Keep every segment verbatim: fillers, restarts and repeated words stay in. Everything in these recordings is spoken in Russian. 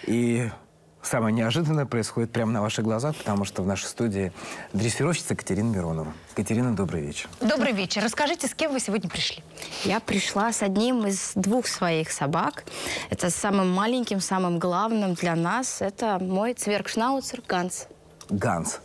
И самое неожиданное происходит прямо на ваших глазах, потому что в нашей студии дрессировщица Катерина Миронова. Катерина, добрый вечер. Добрый вечер. Расскажите, с кем вы сегодня пришли? Я пришла с одним из двух своих собак. Это самым маленьким, самым главным для нас. Это мой цвергшнауцер Ганс. Ганс.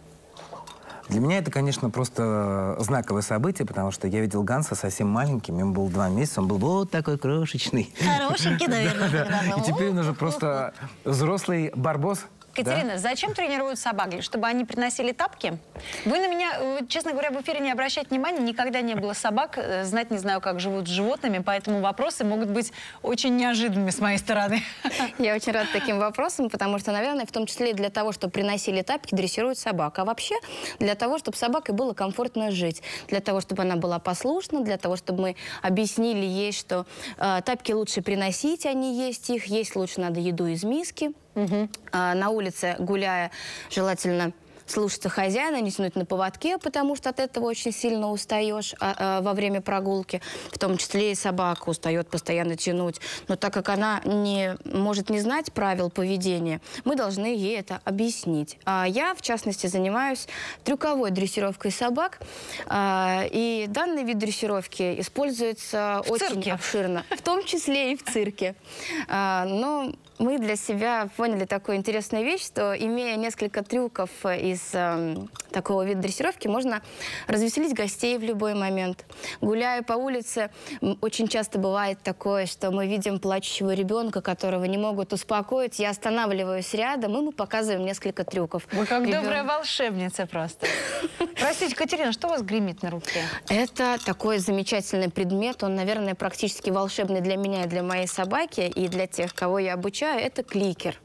Для меня это, конечно, просто знаковое событие, потому что я видел Ганса совсем маленьким, ему было два месяца, он был вот такой крошечный. Хорошенький, наверное. И теперь он уже просто взрослый барбос. Катерина, Да? зачем тренируют собак? Чтобы они приносили тапки? Вы на меня, честно говоря, в эфире не обращайте внимания. Никогда не было собак. Знать не знаю, как живут с животными. Поэтому вопросы могут быть очень неожиданными с моей стороны. Я очень рада таким вопросам, потому что, наверное, в том числе и для того, чтобы приносили тапки, дрессируют собак. А вообще для того, чтобы собаке было комфортно жить. Для того, чтобы она была послушна, для того, чтобы мы объяснили ей, что э, тапки лучше приносить, а не есть их. Есть лучше надо еду из миски. Угу. А, на улице, гуляя, желательно слушаться хозяина, не тянуть на поводке, потому что от этого очень сильно устаешь а, а, во время прогулки. В том числе и собака устает постоянно тянуть. Но так как она не может не знать правил поведения, мы должны ей это объяснить. А я, в частности, занимаюсь трюковой дрессировкой собак. А, и данный вид дрессировки используется в очень цирке. обширно. В том числе и в цирке. А, но мы для себя поняли такую интересную вещь, что, имея несколько трюков из э, такого вида дрессировки, можно развеселить гостей в любой момент. Гуляя по улице, очень часто бывает такое, что мы видим плачущего ребенка, которого не могут успокоить. Я останавливаюсь рядом, и мы показываем несколько трюков. Вы как Ребен... добрая волшебница просто. Простите, Катерина, что у вас гремит на руке? Это такой замечательный предмет. Он, наверное, практически волшебный для меня и для моей собаки, и для тех, кого я обучаю. Это кликер.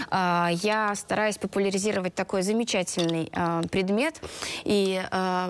Я стараюсь популяризировать такой замечательный предмет, и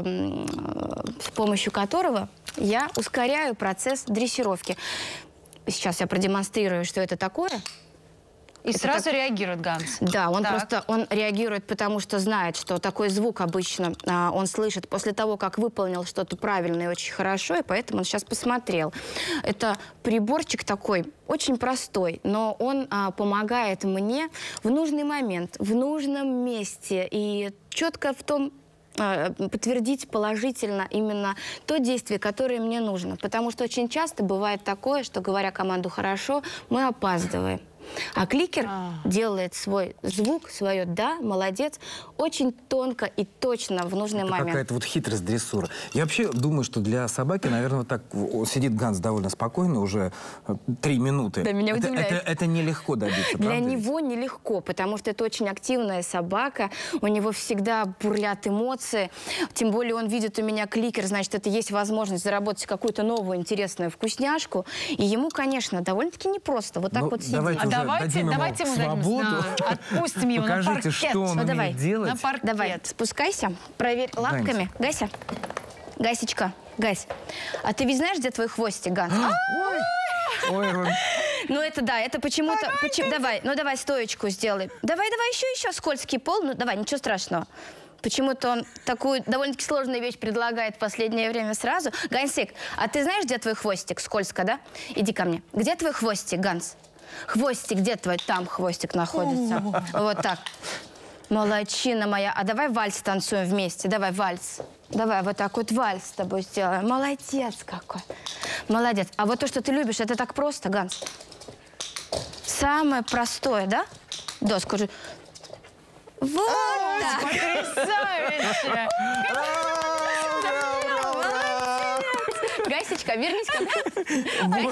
с помощью которого я ускоряю процесс дрессировки. Сейчас я продемонстрирую, что это такое. И это сразу так... реагирует Ганс. Да, он так. просто он реагирует, потому что знает, что такой звук обычно а, он слышит после того, как выполнил что-то правильно и очень хорошо, и поэтому он сейчас посмотрел. Это приборчик такой, очень простой, но он а, помогает мне в нужный момент, в нужном месте и четко в том, подтвердить положительно именно то действие, которое мне нужно. Потому что очень часто бывает такое, что, говоря команду «хорошо», мы опаздываем. А кликер а. делает свой звук, свое «да», молодец, очень тонко и точно в нужный это момент. Какая-то вот хитрость дрессура. Я вообще думаю, что для собаки, наверное, вот так сидит Ганс довольно спокойно уже три минуты. Да, меня это, удивляет. это, это нелегко добиться, Для правда него ведь? нелегко, потому что это очень активная собака, у него всегда бурлят эмоции, тем более он видит у меня кликер, значит, это есть возможность заработать какую-то новую интересную вкусняшку, и ему, конечно, довольно-таки непросто вот так ну, вот сидеть. Давайте, а давайте, давайте мы свободу. дадим, отпустим его Покажите, на паркет. что он ну, умеет давай. делать. На паркет. Давай, спускайся, проверь лапками. Гася, Гасечка, Гась, а ты ведь знаешь, где твой хвостик, Ганс? Ой, ой, Рон. Ну это да, это почему-то... Почему, давай, ну давай стоечку сделай. Давай, давай, еще, еще скользкий пол. Ну давай, ничего страшного. Почему-то он такую довольно-таки сложную вещь предлагает в последнее время сразу. Гансик, а ты знаешь, где твой хвостик? Скользко, да? Иди ко мне. Где твой хвостик, Ганс? Хвостик, где твой? Там хвостик находится. Вот так. Молодчина моя. А давай вальс танцуем вместе. Давай вальс. Давай вот так вот вальс с тобой сделаем. Молодец какой. Молодец. А вот то, что ты любишь, это так просто, Ганс. Самое простое, да? Да, скажи. Вот О, так. Потрясающе! Гасечка, вернись ко мне.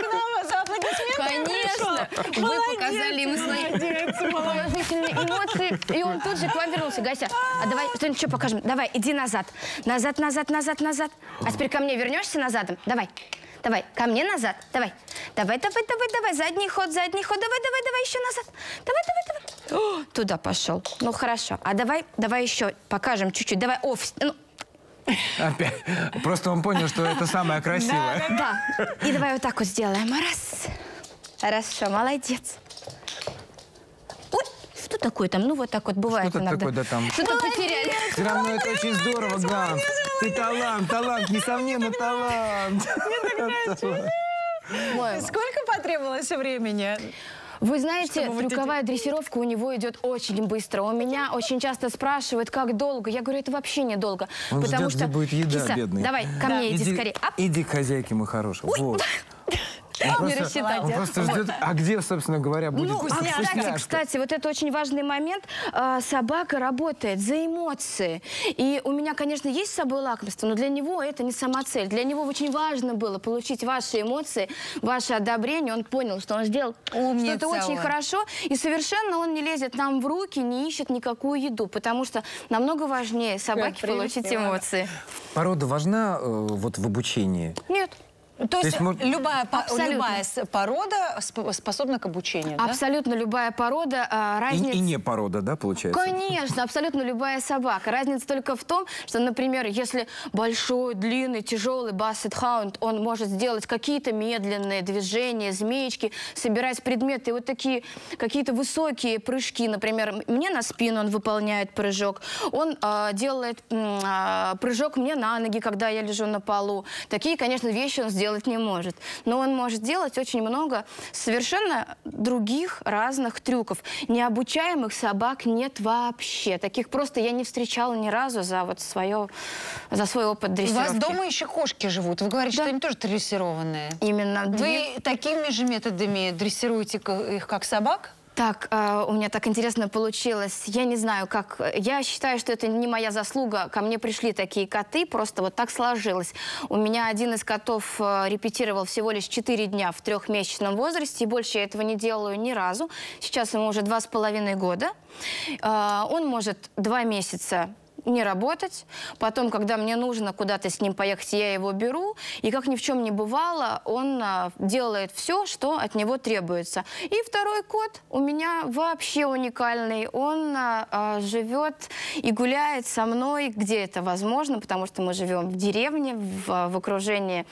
Конечно. Вы показали ему свои положительные эмоции, и он тут же к вам вернулся. Гася, а давай что-нибудь еще покажем. Давай, иди назад. Назад, назад, назад, назад. А теперь ко мне вернешься назад? Давай. Давай, ко мне назад. Давай. Давай, давай, давай, давай. Задний ход, задний ход. Давай, давай, давай, еще назад. Давай, давай, давай. О, туда пошел. Ну, хорошо. А давай, давай еще покажем чуть-чуть. Давай, офис. Ну. Опять. Просто он понял, что это самое красивое. Да, да. И давай вот так вот сделаем. Раз. Хорошо, молодец. Ой, что такое там? Ну, вот так вот бывает что иногда. Такое, да, там? Что-то потеряли. Все равно это очень здорово, Ганс. Ты талант, талант, несомненно, талант. Сколько потребовалось времени? Вы знаете, Чтобы вот трюковая эти- дрессировка у него идет очень быстро. У меня очень часто спрашивают, как долго. Я говорю, это вообще недолго. Он потому ждет, что... где будет еда, Киса, бедный. давай, ко мне иди, Иди, скорее. Ап. иди к хозяйке, мой хороший. Вот. Он Не просто, рассчитать. он просто ждет, а где, собственно говоря, будет Ну, а, вкусняшка? кстати, кстати, вот это очень важный момент. А, собака работает за эмоции. И у меня, конечно, есть с собой лакомство, но для него это не сама цель. Для него очень важно было получить ваши эмоции, ваше одобрение. Он понял, что он сделал Умница что-то очень он. хорошо. И совершенно он не лезет нам в руки, не ищет никакую еду. Потому что намного важнее собаке прелесть получить Ивана. эмоции. Порода важна э, вот в обучении? Нет. То есть есть мож- любая, по- Абсолютно. любая с- порода сп- способна к обучению, да? Абсолютно любая порода. а, И, разница... и не порода, да, получается? Конечно, абсолютно любая собака. Разница только в том, что, например, если большой, длинный, тяжелый бассет хаунд, он может сделать какие-то медленные движения, змеечки, собирать предметы, и вот такие какие-то высокие прыжки. Например, мне на спину он выполняет прыжок, он э, делает э, прыжок мне на ноги, когда я лежу на полу. Такие, конечно, вещи он сделать не может. Но он может делать очень много совершенно других разных трюков. Необучаемых собак нет вообще. Таких просто я не встречала ни разу за, вот свое, за свой опыт У дрессировки. вас дома еще кошки живут. Вы говорите, Да. что они тоже дрессированные. Именно. две- Вы такими же методами дрессируете к- их, как собак? Так, э, у меня так интересно получилось. Я не знаю, как... Я считаю, что это не моя заслуга. Ко мне пришли такие коты, просто вот так сложилось. У меня один из котов э, репетировал всего лишь четыре дня в трехмесячном возрасте, и больше я этого не делаю ни разу. Сейчас ему уже два с половиной года. Э, он может два месяца не работать. Потом, когда мне нужно куда-то с ним поехать, я его беру. И как ни в чем не бывало, он а, делает все, что от него требуется. И второй кот у меня вообще уникальный. Он а, а, живет и гуляет со мной, где это возможно, потому что мы живем в деревне, в, в окружении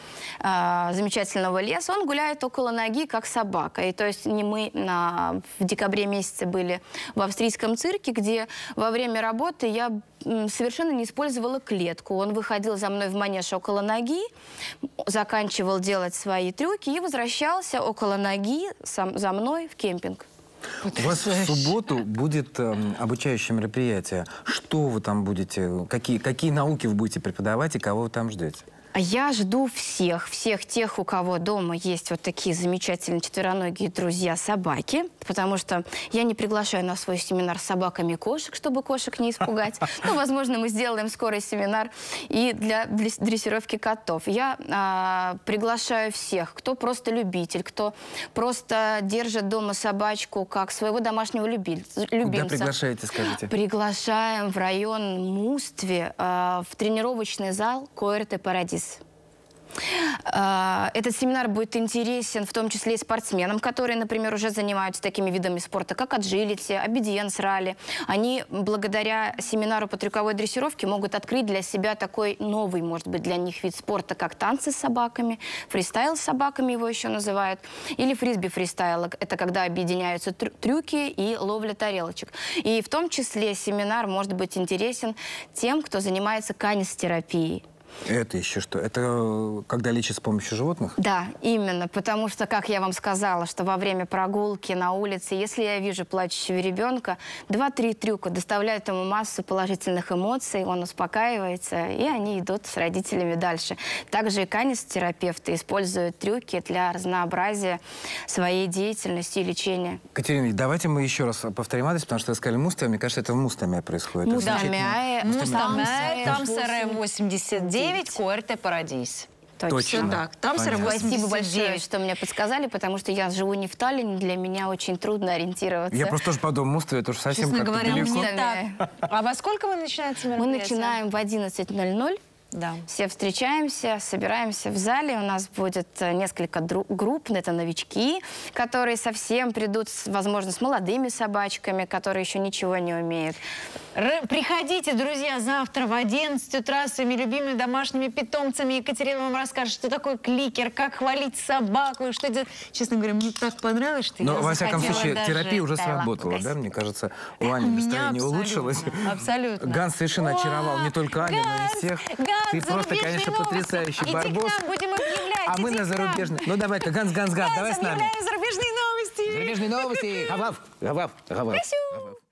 а, замечательного леса. Он гуляет около ноги, как собака. И то есть не мы на, в декабре месяце были в австрийском цирке, где во время работы я совершенно не использовала клетку. Он выходил за мной в манеж около ноги, заканчивал делать свои трюки и возвращался около ноги сам, за мной в кемпинг. У вас в субботу будет эм, обучающее мероприятие. Что вы там будете, какие, какие науки вы будете преподавать и кого вы там ждете? Я жду всех, всех тех, у кого дома есть вот такие замечательные четвероногие друзья-собаки, потому что я не приглашаю на свой семинар с собаками кошек, чтобы кошек не испугать. Ну, возможно, мы сделаем скоро семинар и для дрессировки котов. Я а, приглашаю всех, кто просто любитель, кто просто держит дома собачку как своего домашнего люби- любимца. Куда приглашаете, скажите? Приглашаем в район Мустве, а, в тренировочный зал Койрте Парадис. Этот семинар будет интересен в том числе и спортсменам, которые, например, уже занимаются такими видами спорта, как аджилити, обидиенс ралли. Они благодаря семинару по трюковой дрессировке могут открыть для себя такой новый, может быть, для них вид спорта, как танцы с собаками, фристайл с собаками его еще называют, или фрисби-фристайл. Это когда объединяются трю трюки и ловля тарелочек. И в том числе семинар может быть интересен тем, кто занимается канистерапией. Это еще что? Это когда лечат с помощью животных? Да, именно, потому что, как я вам сказала, что во время прогулки на улице, если я вижу плачущего ребенка, два-три трюка доставляют ему массу положительных эмоций, он успокаивается, и они идут с родителями дальше. Также и канистерапевты используют трюки для разнообразия своей деятельности и лечения. Катерина, давайте мы еще раз повторим адрес, потому что вы сказали Мустаме. Мне кажется, это в Мустаме происходит. Это Мустаме, замечательно. Мустаме, там восемьдесят Саре восемьдесят девять, Койрте Парадис. Точно. Так, там Саре Понятно. Спасибо большое, восемьдесят девять. что мне подсказали, потому что я живу не в Таллине, для меня очень трудно ориентироваться. Я просто тоже подумал, Муставе, это уж совсем Честно как-то говоря, далеко. мне так. А во сколько вы начинаете Мы мероприятие? начинаем в одиннадцать ноль-ноль. Да. Все встречаемся, собираемся в зале. У нас будет э, несколько дру- групп. Это новички, которые совсем придут, с, возможно, с молодыми собачками, которые еще ничего не умеют. Р- Приходите, друзья, завтра в одиннадцать утра с своими любимыми домашними питомцами. Екатерина вам расскажет, что такое кликер, как хвалить собаку и что делать. Честно говоря, мне так понравилось, что Но, я во всяком захотела случае, даже- терапия уже Дай сработала, лапу, да? Гась. Мне кажется, у Ани У меня настроение абсолютно, улучшилось. абсолютно. Ганс совершенно очаровал не только Аню, но и Ганс, всех. Ганс, Ты просто, зарубежные конечно, новости. потрясающий Иди барбос. к нам, будем объявлять. А мы иди на к нам. зарубежный. Ну давай-ка, Ганс, Ганс, Ганс, давай с нами. Объявляем зарубежные новости. зарубежные новости. Гавав, гавав, гавав. Касю. Гавав.